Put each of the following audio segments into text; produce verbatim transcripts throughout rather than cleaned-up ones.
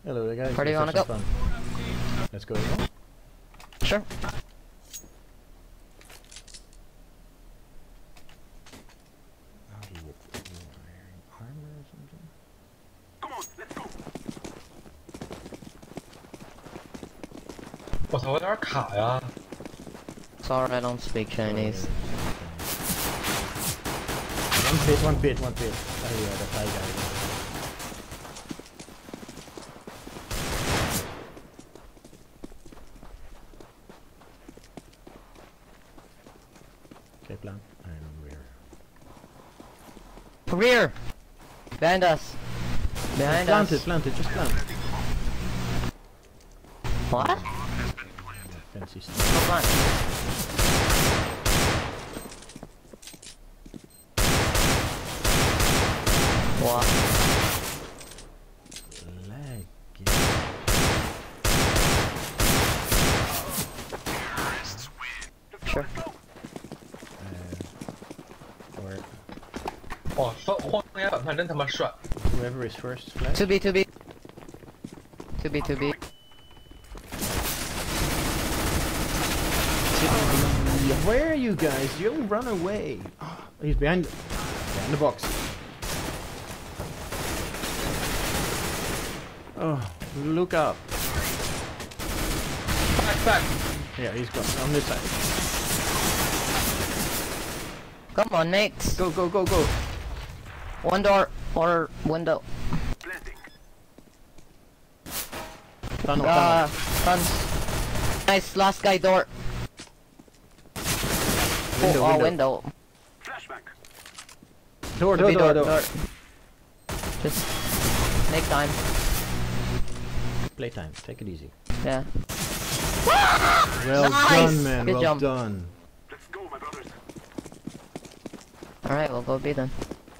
Hello guys. Where do you wanna go? Fun. Let's go. Again. Sure. Armor or something? Come on, let's go. 我操，有点卡呀！ Sorry, I don't speak Chinese. One pit, one pit, one pit. Oh yeah, the Thai guy. Okay, plan. And rear. Rear! Behind us. Behind plant us. it, plant it, just plant. What? Fancy stuff. Come on. What? Lag. Sure. Uh, or 哇，放荒野反叛真他妈帅！ whoever is first flag. two B, two B. two B, two B. Where are you guys? You'll run away. Oh, he's behind, behind the box. Oh, look up. Back, back. Yeah, he's got on this side. Come on, mates. Go, go, go, go. One door or window. Tunnel, Uh, tunnel. guns. Nice, last guy door. Window, oh, window. window. Flashback. Door, Could door, be door, door. Just make time. Playtime. Take it easy. Yeah. Well Nice! done, man. Good well jump. done. Let's go, my brothers. Alright, we'll go B then.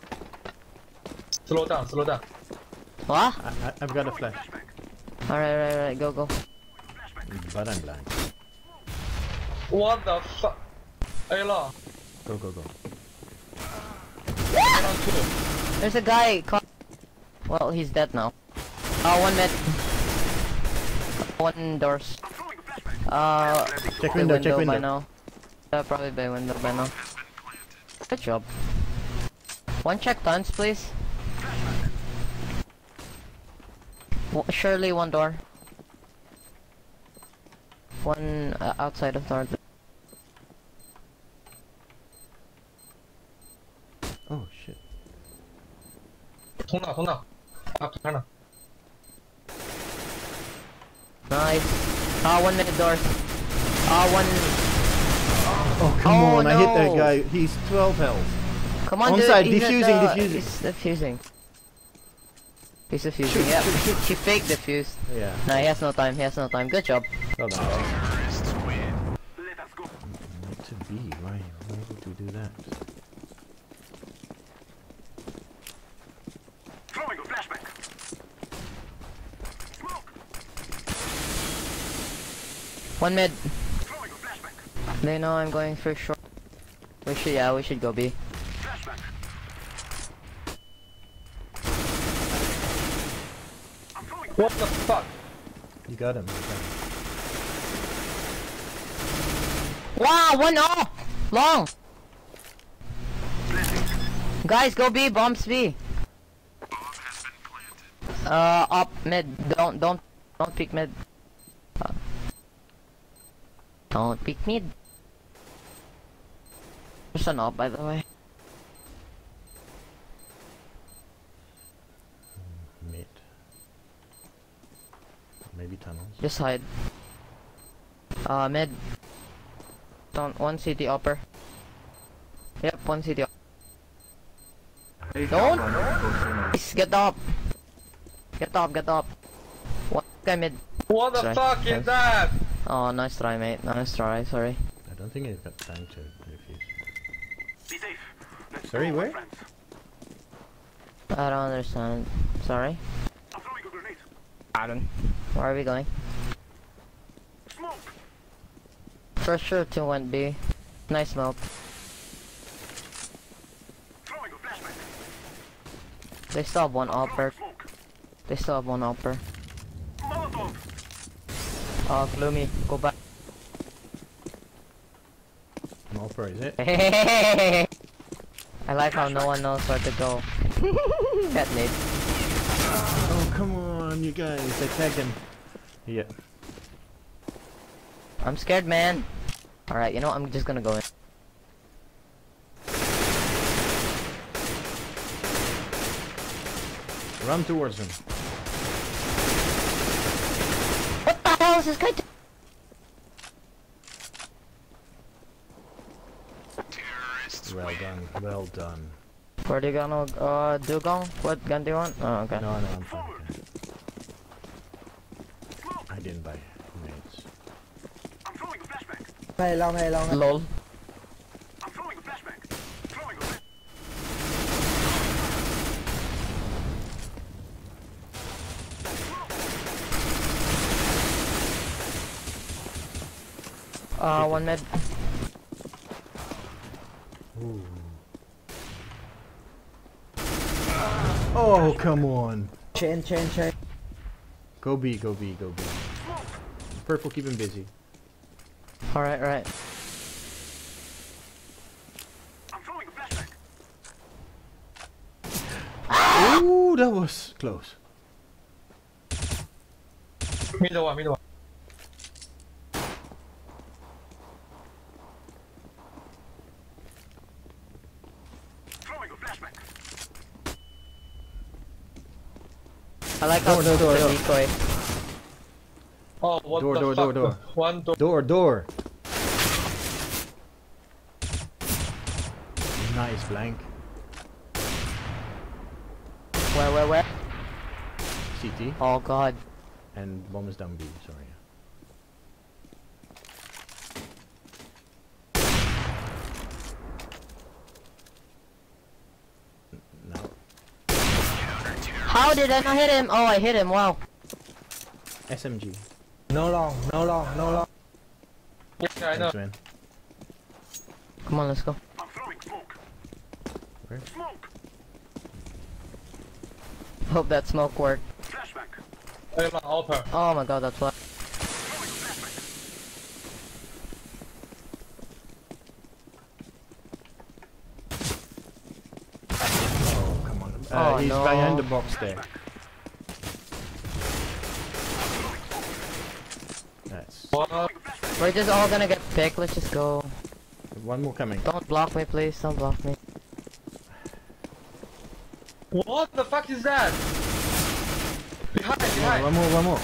Slow down, slow down. What? I, I, I've got a flash, Alright, alright, alright, go, go. but I'm blind. What the fuck? A 了 Go, go, go. ，A 上 two。 There's a guy caught. Well, he's dead now. Uh, one mid. One doors. Uh, Check by window, check by window. now. Uh, probably by window by now. Good job. One check tons, please. W surely one door. One uh, outside of door. Oh shit. 通道，通道。啊，看着。 Nice. Ah, one minute doors. Ah, one. Oh come Oh, on! I hit that no. guy. He's twelve health. Come on, On dude. side, he's at defusing, the- defusing. He's defusing. He's defusing. Shoot, Yeah. shoot, shoot. He fake defused. Yeah. Nah, he has no time. He has no time. Good job. Well done. Let us go. Not to be. Why? Why would you do that? Throwing a flashback. Smoke. One mid. Throwing a flashback. They know I'm going for short. We should. Yeah, we should go B. Flashback. I'm throwing. What the fuck? You got him. You got him. Wow, one off. Long. Guys, go B. Bombs B. Uh, up mid. Don't, don't, don't pick mid. Uh, don't pick mid. There's an up, by the way. Mid. Maybe tunnels. Just hide. Uh, mid. Don't, one C T upper. Yep, one C T upper. Don't! Please, get up! Get up, get up. One guy mid. What the Sorry. fuck is Nice. that? Oh, nice try, mate. Nice try, sorry. I don't think he's got time to refuse. Be safe. Let's Sorry, go, my where? friends. I don't understand. Sorry. I'm throwing a grenade. I don't. Where are we going? Smoke. For sure, two went B. Nice smoke. Throwing a flashback. They still have one upper. Smoke. They still have one upper. Molotov. Oh, Gloomy, go back. I'm all for it, is it? I like how no one knows where to go. That nade. Oh, come on, you guys. I tagged him. Yeah. I'm scared, man. Alright, you know what? I'm just gonna go in. Run towards him. What the hell is this guy doing? Well done. Well done. Where do you gonna uh, dugong? What gun do you want? Oh, okay. No, no, I'm fine. Okay. I didn't buy nades. I'm throwing a flashbang. ไม่ลองไม่ลอง Lol. I'm throwing a flashbang. Throwing a flash. Uh, one med. Ooh. Oh, come on. เชนเชนเชน Go B, go B, go B. Purple, keep him busy. Alright, alright. I'm throwing a flashbang. Ooh, that was close. มีตัวมีตัว Throwing a flashbang. I like how Door, door, door, the door. decoy. Oh, what Door, the door, fuck? door, door. One door. Door, door. Nice blank. Where, where, where? C T. Oh god. And bomb is down B, sorry. No. How did I not hit him? Oh, I hit him, wow. S M G. no long no long no long Yeah, I know. Thanks, man. Come on, let's go. I'm throwing smoke. Where? Smoke. Hope that smoke worked. Flashbang. Hey, long upper. Oh my god, that's what. Throwing a flashbang. Oh, come on. Uh, Oh, he's no. behind the box there. That's What? We're just all gonna get picked, let's just go. one more coming. Don't block me, please, don't block me. What the fuck is that? Behind, One more, behind. one more, one more.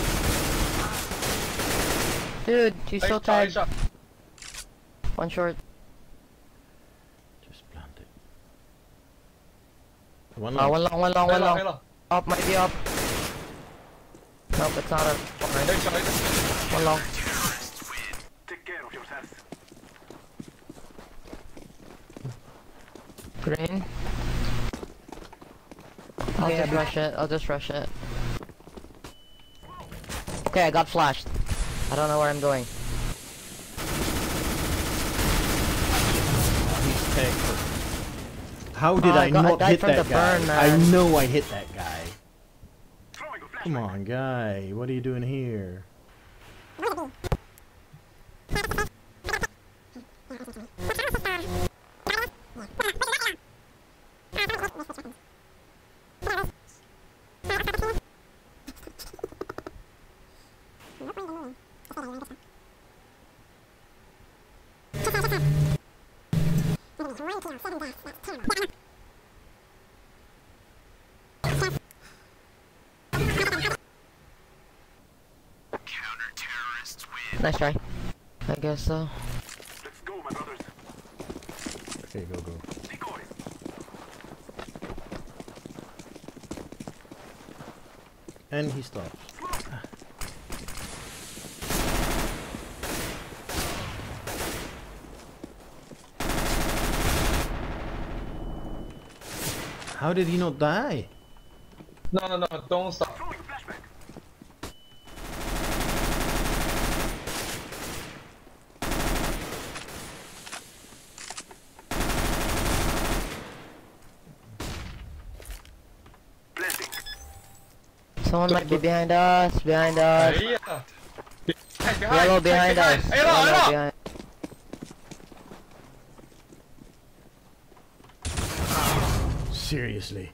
Dude, she's so Hey, tired. shot, One short. Just plant it. One Uh, more. one long, one long, Hey, one long, long. hey, long. Up, might be up. Nope, it's not up. Hey, shot, hey, shot. One long. Take care of yourself. Green. I'll Yeah, just but- rush it, I'll just rush it. Okay, I got flashed. I don't know where I'm going. He's tagged. How did Oh, I I, got- I not died hit from that the guy? burn, I man. know I hit that guy. Throwing a flashbang. Come on, guy. What are you doing here? Nice try. I guess so. Let's go, my brothers. Okay, go, go. Decoy. And he stops. How did he not die? No, no, no, don't stop. Throwing a flashbang. Planting. Someone might be behind us. Behind us. Hey, yeah. Behind, behind, Yellow behind us. Hey, no, Yellow no. behind. Seriously.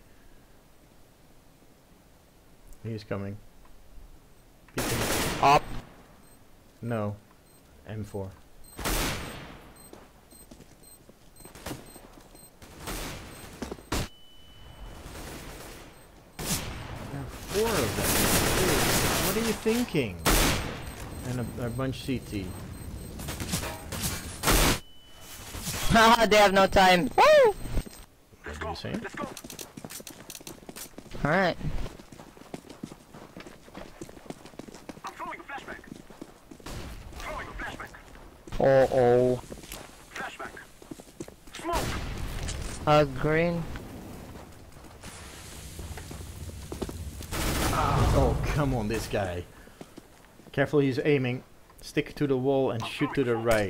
He's coming. He's coming. Up. No. M four. There are four of them. Dude, what are you thinking? And a, a bunch C T. Haha, they have no time. Woo! What are you saying? Let's go. Alright. I'm throwing a flashback. Throwing a flashback. Oh oh. Flashback. Smoke. Uh, green. Oh, come on, this guy. Careful, he's aiming. Stick to the wall and shoot to the right.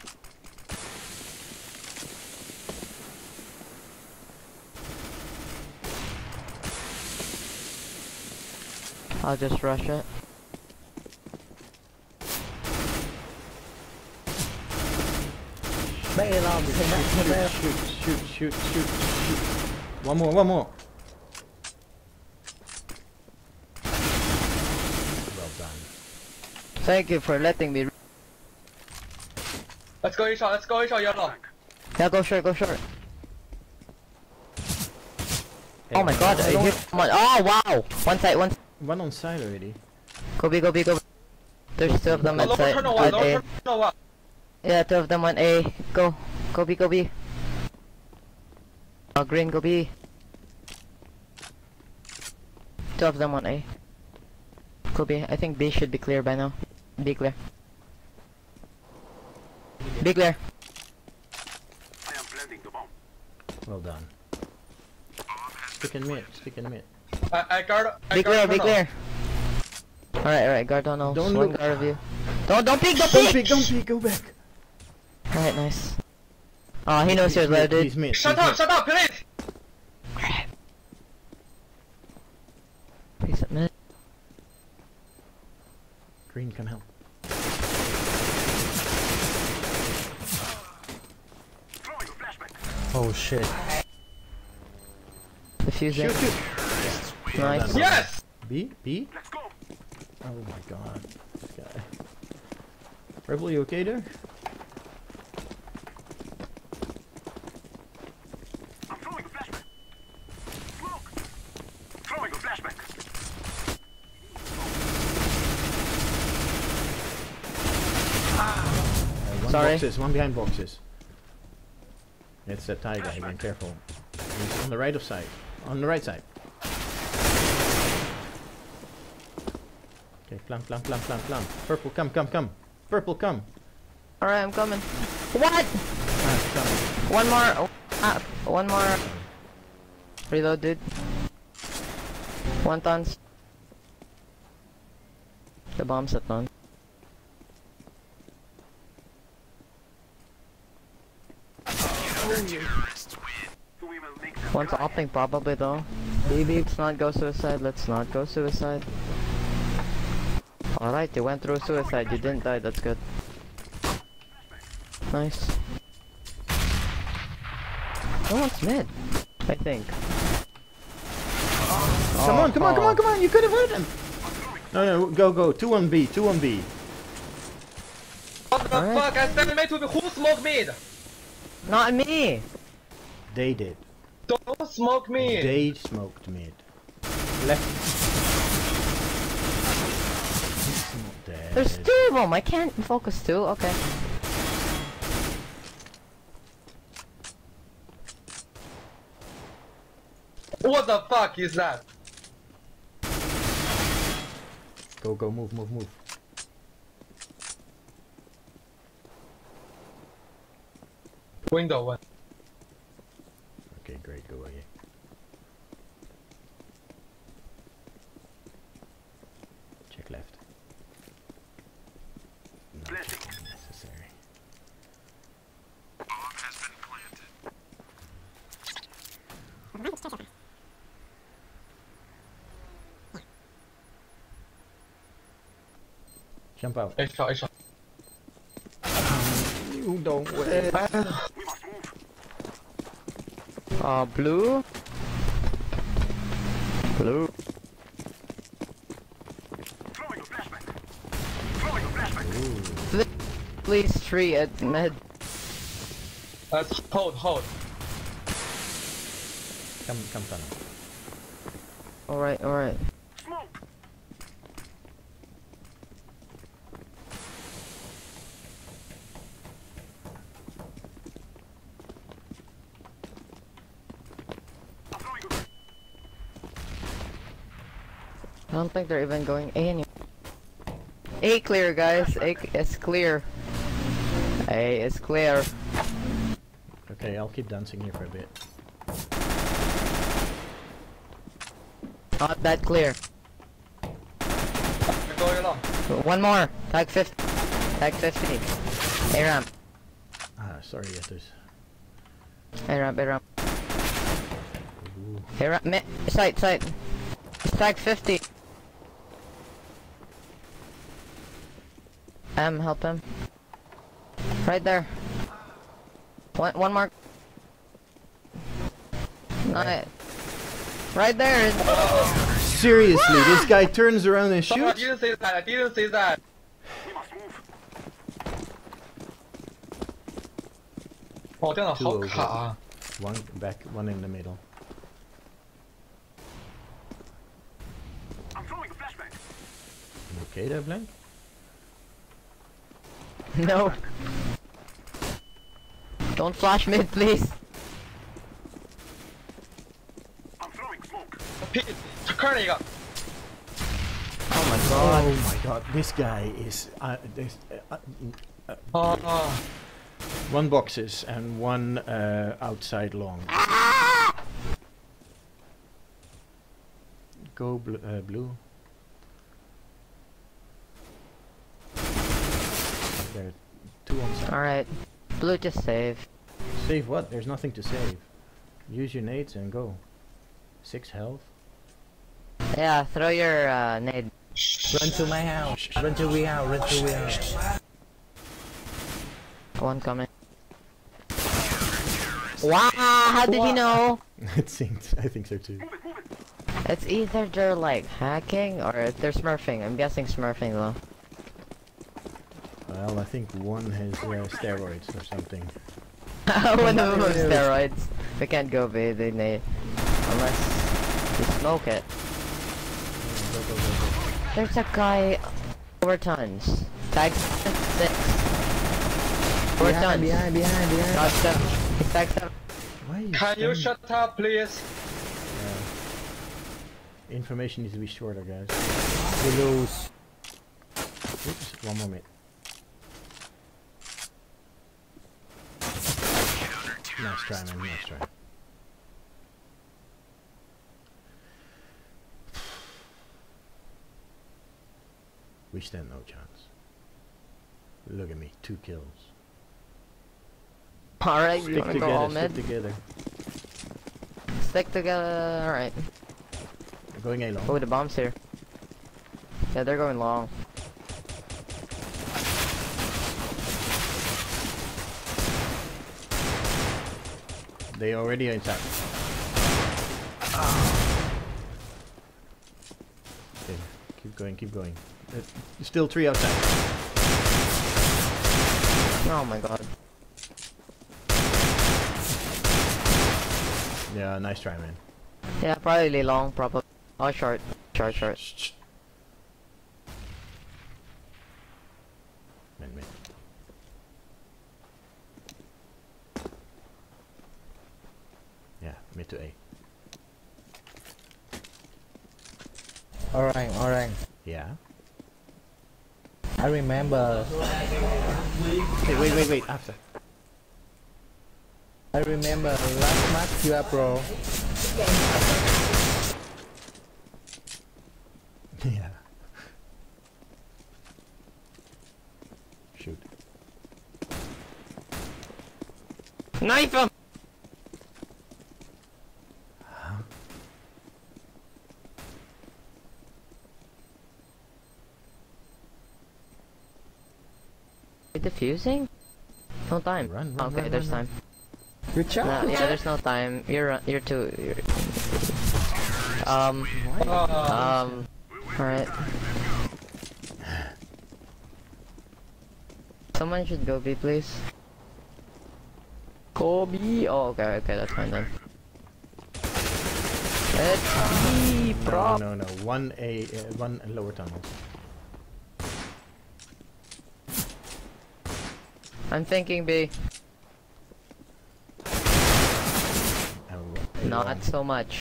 I'll just rush it. Bay long, connect to bay. Shoot, shoot, shoot, shoot, shoot. One more, one more. Well done. Thank you for letting me. Let's go, shot. Let's go, shot, yellow. Yeah, go short, go short. Hey, Oh my god, I hit someone. Oh wow! One side, one side. One on side already. Go B, go B, go B. There's two of them Oh, at lower side. turn one, At lower A. turn one. Yeah, two of them on A. Go. Go B, go B. Oh, green, go B. Two of them on A. Go B. I think B should be clear by now. B clear. B clear. I am planting the bomb. Well done. Stick in mid, stick in mid. I, I guard. I Be clear, guard be tunnel. clear. Alright, alright, guard tunnel. Don't One look. guard of you. Don't, don't peek, don't Don't peek! peek, don't peek, go back. Alright, nice. Oh, he knows He's you're there, mid, dude. he's mid. Shut he's up, mid. shut up, please. He's at mid. Green, come help. Throwing a flashback. Oh shit. Diffusing. Shoot, shoot. Nice. done. Yes. B, B. Let's go. Oh my god, this guy. Rebel, you okay there? I'm throwing a flashback. Smoke. Throwing a flashback. Uh, one Sorry. boxes, one behind boxes. It's that Thai guy again, careful. He's on the right of side. On the right side. Okay, plum, plum, plum, plum, plum. Purple, come, come, come. Purple, come. Alright, I'm coming. What? Ah, come. One more. Oh, ah, one more. Reload, dude. One tons. The bomb's at none. We will make them One's cry. opting probably though. Baby, let's not go suicide. Let's not go suicide. Alright, you went through suicide. You didn't die. That's good. Nice. No one's mid. I think. Come on, come on, come Oh. on, come on. You could have hurt him. No, no, go, go. Two on B, two on B. What the Alright. fuck? I stand mid to be. Who smoked mid? Not me. They did. Don't smoke me. They smoked mid. Left. He's not dead. There's two of them. I can't focus two. Okay. What the fuck is that? Go, go, move, move, move. Window one. Okay, great, go away. Check left. Not Blessing. necessary. Jump out. A shot, A shot. You don't wait. We must move. Uh, blue? Blue. Throwing a flashbang. Throwing a flashbang. Please, tree at med. Let's hold, hold. Come, come, tunnel. Alright, alright. Smoke. I'm throwing a I don't think they're even going A anymore. A clear, guys. A is clear. A is clear. Okay, I'll keep dancing here for a bit. Not that clear. We're going along. One more. Tag fifty. Tag fifty. A ramp. Ah, sorry, Yetters. A ramp. A ramp. Ooh. A ramp. Mi side. Side. Tag fifty. Um, help him. Right there. One. One more. Not. Right there. Seriously, this guy turns around and Someone shoots? didn't say that, I didn't say that. We must move. 哦，电脑 Two 好 over. 卡啊！ One back, one in the middle. I'm throwing a flashbang. You okay there, Blank? No. Don't flash mid, please. I'm throwing smoke. 屁，坑了一个。 Oh my god. Oh my god, this guy is... Uh, this, uh, uh, 啊啊！ one boxes and one uh, outside long. Go bl uh, blue. There are two on side. Alright. Blue just save. Save what? There's nothing to save. Use your nades and go. Six health. Yeah, throw your uh, nade. Run to my house. Run to we house. Run to we house. One coming. Wow, how did you know? It synced. I think so too. Move it, move it. It's either they're like hacking or they're smurfing. I'm guessing smurfing though. Well, I think one has uh, steroids or something. One of them has steroids. We can't go B, they need. Unless you smoke it. Go, go, go, go. There's a guy over tons. Tag six. Over Behind, tons. behind, behind, behind. Tag seven. He's tag seven. Why are you Can you standing- shut up, please? Yeah. Information needs to be shorter, guys. We lose. Oops, one more minute. Nice try, man. Nice try. We stand no chance. Look at me, two kills. Alright, you Stick wanna go all together, mid? stick together. Stick together. Alright. We're going A long. Oh, the bomb's here. Yeah, they're going long. They already inside. Okay, keep going, keep going. Uh, still three outside. Oh my god. Yeah, nice try, man. Yeah, probably long, probably. Oh, short. Short, short. Shh, shh. Man, man. Yeah, mid to A. Alright, alright. Yeah. I remember. Okay, wait, wait, wait. After. I remember last match you are pro. Yeah. Shoot. Knife him! we defusing? No time. Run, run, okay, run, there's run, run. time. Good job. No, good yeah, job. there's no time. You're uh, you're too. You're... Um. Uh, Um. Alright. Someone should go B, please. Go B. Oh, okay, okay, that's fine then. Let's B, No, bro. no, no. One A, uh, one lower tunnel. I'm thinking B. Oh, A Not one. so much.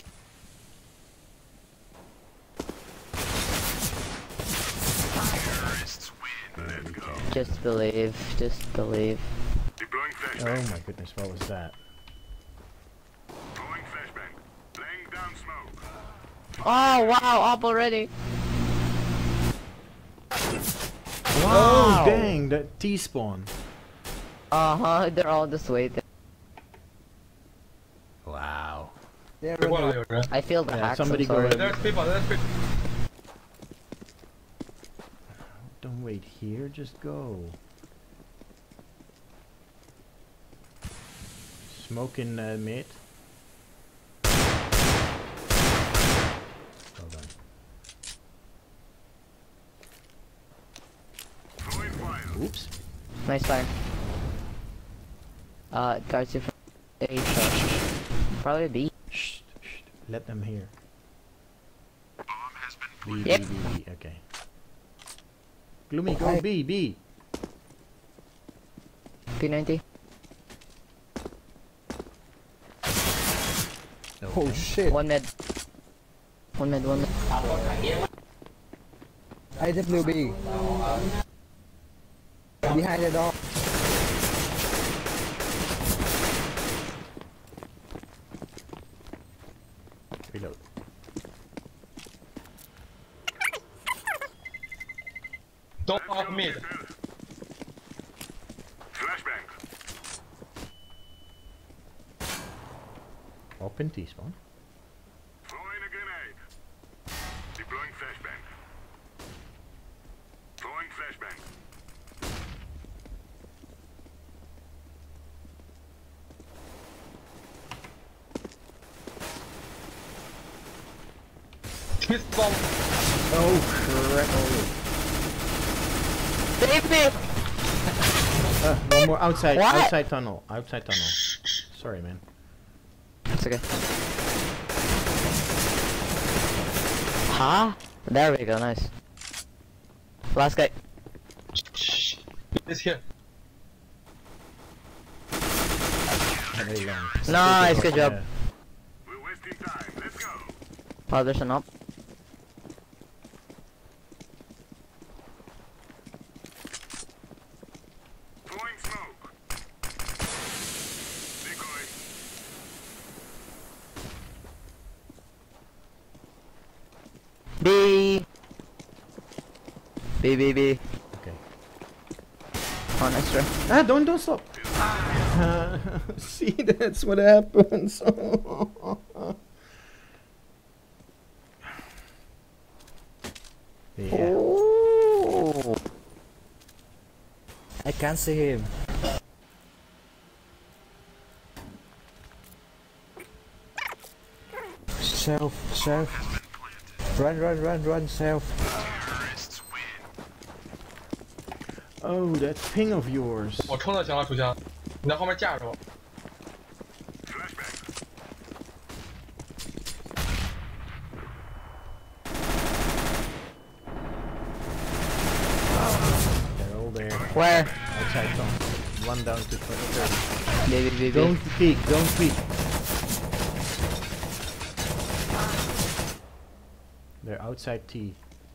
Yeah, we can. Just believe. Just believe. Deploying Oh flashbang. my goodness, what was that? Throwing flashbang. Laying down smoke. Oh wow, up already. Oh dang, that T spawn. Uh huh. They're all just waiting. Wow. Yeah, 这 run 过 away. 了有人。 I feel the Yeah, hacks. I'm somebody go sorry. in. There's people, there's people. Don't wait here, just go. Smoke in uh, mid. Well done. Throwing fire. Oops. Nice fire. Uh, guards you from A shot. Probably B. Shh, shh. Let them hear. Bomb has been B, Yep. B, B, B. Okay. Gloomy, go B, B. P ninety. Oh Okay. shit. One mid. One mid, one mid. I W B. Behind the door. Reload. Don't off mid. flashbang. Open T spawn. Throwing a grenade. Deploying flashbang. Throwing flashbang. Miss bomb. Oh crap. Save me! Uh, one more outside, What? outside tunnel, outside tunnel. Sorry, man. It's okay. Huh? There we go, nice. Last guy. It's here. Very long. Nice, good job. Yeah. We're wasting time. Let's go. Oh, there's an up. Throwing smoke. Decoy. B. B, B, B. Okay. Oh, nice try. Ah, don't don't stop. Uh, see, that's what happens. yeah. Oh. I can't see him. Self, self. Run, run, run, run, self. Terrorists win. Oh, that ping of yours. 我冲到墙了，楚江，你在后面架着我。 Flashbang. They're all there. Where? Outside tunnel. One down to thirty. B, B, B, B. Don't peek, don't peek. They're outside T.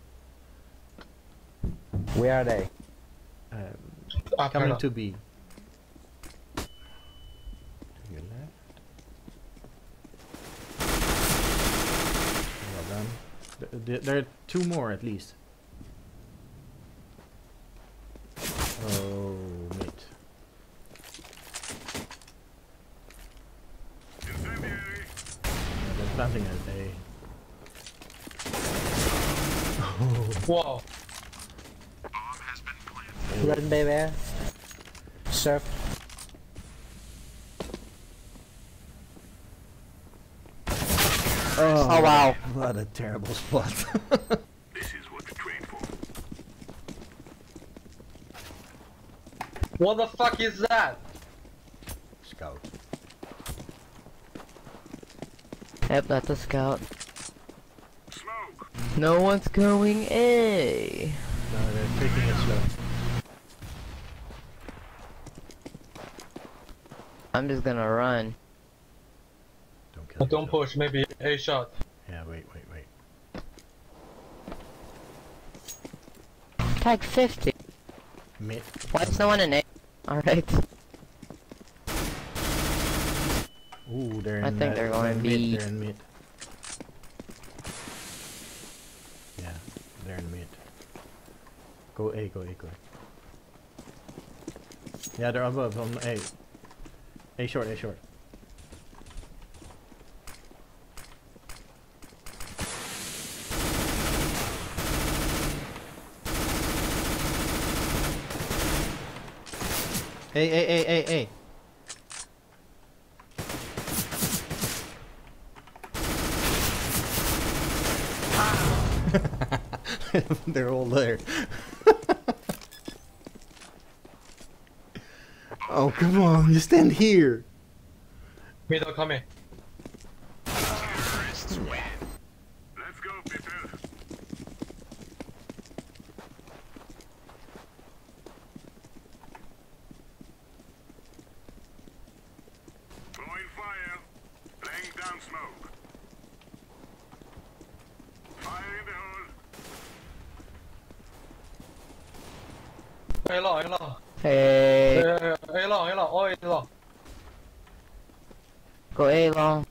Where are they? Um, 啊，看 coming 了。 to B. To your left. Well done. Th- th- there are two more at least. Oh, mid. Incendiary. Yeah, they're planting at A. 哇， Bomb has been planted. Run, baby. Surf. Oh, Oh, wow. What a terrible spot. This is what you train for. What the fuck is that? Scout. Yep, that's a scout. Smoke. No one's going A. No, they're taking it slow. I'm just gonna run. Don't kill But don't yourself. push, maybe a shot. Yeah, wait, wait, wait. Tag fifty. Mid. Why is no one in A? Alright. Ooh, they're in I think uh, they're going in B. mid. They're in mid. Yeah, they're in mid. Go A, go A, go A. Yeah, they're above on A. A short, A short. A, A, A, A, A. They're all there. Oh, come on, just stand here. Middle coming. Let's go, people. Throwing fire. Laying down smoke. Fire in the hole. A long, A long. Hey, Uh, A long, A long, all A long. go A long.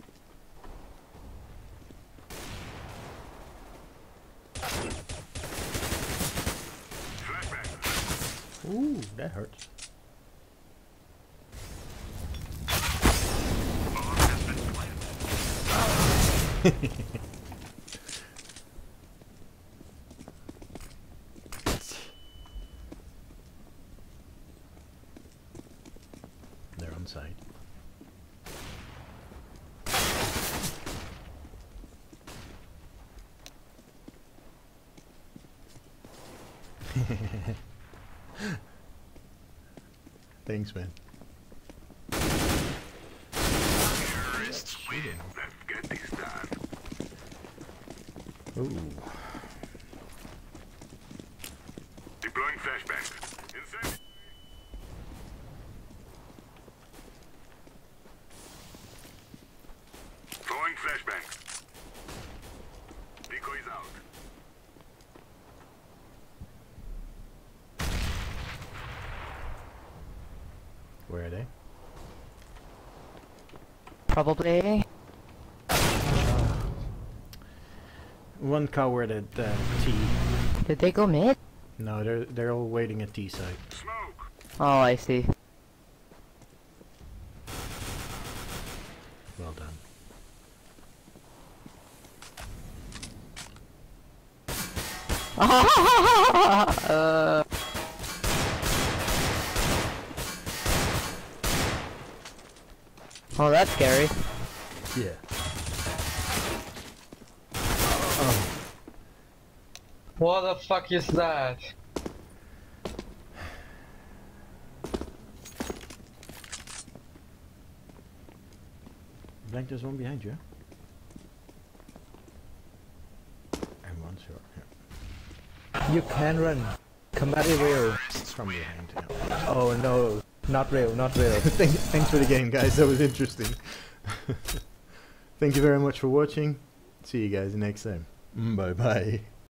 Flashback. Ooh, that hurts. They're on site. Thanks, man. Let's get this done. Ooh. Deploying flashbang. Inside. Throwing flashbang. Decoys out. Where are they? Probably A. One coward at uh, T. Did they go mid? No, they're they're all waiting at T side. Smoke. Oh, I see. Well done. uh, oh, that's scary. Yeah. What the fuck is that? Blank, there's one behind you. And one short. Yeah. You can run. Combat rail. From behind. Yeah. Oh no, not rail, not rail. Thank, thanks for the game, guys. That was interesting. Thank you very much for watching. See you guys next time. Bye bye.